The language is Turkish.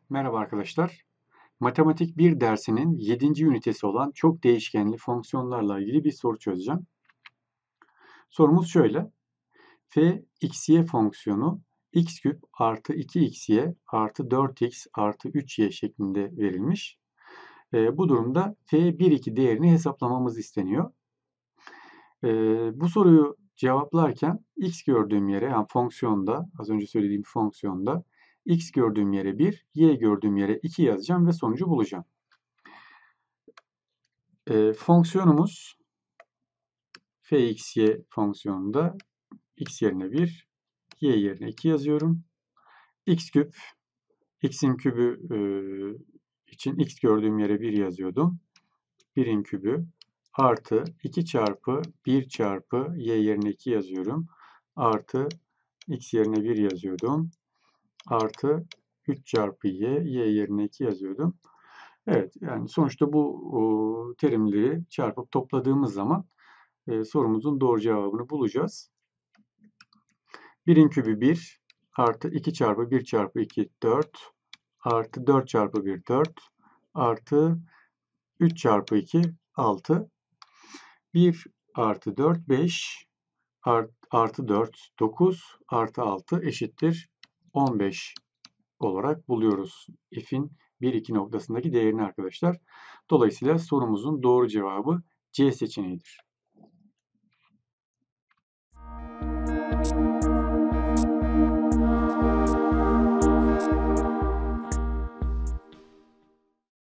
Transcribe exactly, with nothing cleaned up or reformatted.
Merhaba arkadaşlar. Matematik bir dersinin yedinci ünitesi olan çok değişkenli fonksiyonlarla ilgili bir soru çözeceğim. Sorumuz şöyle. F x y fonksiyonu x küp artı iki x y artı dört x artı üç y şeklinde verilmiş. E, bu durumda f bir iki değerini hesaplamamız isteniyor. E, bu soruyu cevaplarken x gördüğüm yere, yani fonksiyonda, az önce söylediğim fonksiyonda x gördüğüm yere bir, y gördüğüm yere iki yazacağım ve sonucu bulacağım. E, fonksiyonumuz fxy fonksiyonunda x yerine bir, y yerine iki yazıyorum. X küp, x'in kübü e, için x gördüğüm yere bir yazıyordum. birin kübü artı iki çarpı bir çarpı y yerine iki yazıyorum. Artı x yerine bir yazıyordum. Artı üç çarpı y, y yerine iki yazıyordum. Evet, yani sonuçta bu o, terimleri çarpıp topladığımız zaman e, sorumuzun doğru cevabını bulacağız. birin kübü bir artı iki çarpı bir çarpı iki dört artı dört çarpı bir dört artı üç çarpı iki altı. bir artı dört beş artı dört dokuz artı altı eşittir on beş olarak buluyoruz f'in bir iki noktasındaki değerini arkadaşlar. Dolayısıyla sorumuzun doğru cevabı C seçeneğidir.